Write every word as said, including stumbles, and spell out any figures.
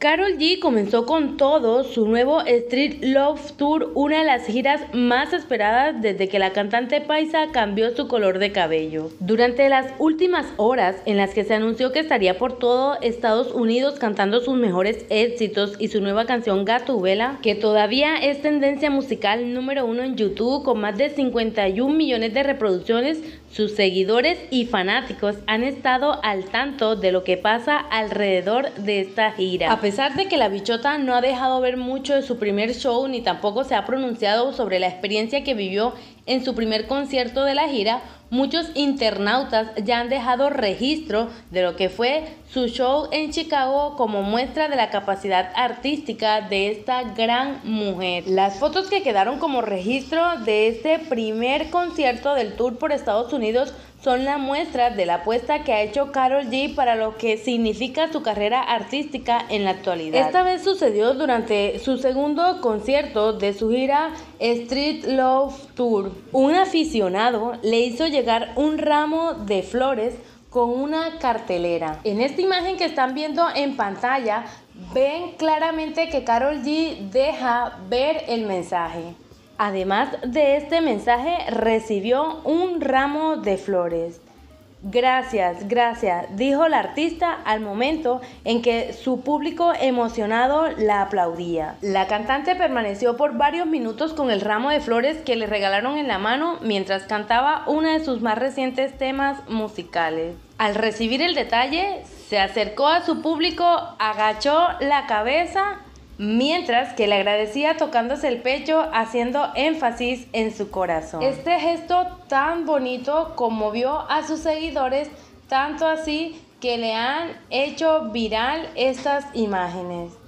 Karol G comenzó con todo su nuevo Street Love Tour, una de las giras más esperadas desde que la cantante paisa cambió su color de cabello. Durante las últimas horas en las que se anunció que estaría por todo Estados Unidos cantando sus mejores éxitos y su nueva canción Gatúbela, que todavía es tendencia musical número uno en YouTube con más de cincuenta y un millones de reproducciones, sus seguidores y fanáticos han estado al tanto de lo que pasa alrededor de esta gira. A pesar de que la bichota no ha dejado ver mucho de su primer show ni tampoco se ha pronunciado sobre la experiencia que vivió en su primer concierto de la gira, muchos internautas ya han dejado registro de lo que fue su show en Chicago como muestra de la capacidad artística de esta gran mujer. Las fotos que quedaron como registro de este primer concierto del tour por Estados Unidos son la muestra de la apuesta que ha hecho Karol G para lo que significa su carrera artística en la actualidad. Esta vez sucedió durante su segundo concierto de su gira Street Love Tour. Un aficionado le hizo llegar un ramo de flores con una cartelera. En esta imagen que están viendo en pantalla, ven claramente que Karol G deja ver el mensaje. Además de este mensaje, recibió un ramo de flores. Gracias, gracias, dijo la artista al momento en que su público emocionado la aplaudía. La cantante permaneció por varios minutos con el ramo de flores que le regalaron en la mano mientras cantaba uno de sus más recientes temas musicales. Al recibir el detalle, se acercó a su público, agachó la cabeza, mientras que le agradecía tocándose el pecho, haciendo énfasis en su corazón. Este gesto tan bonito conmovió a sus seguidores, tanto así que le han hecho viral estas imágenes.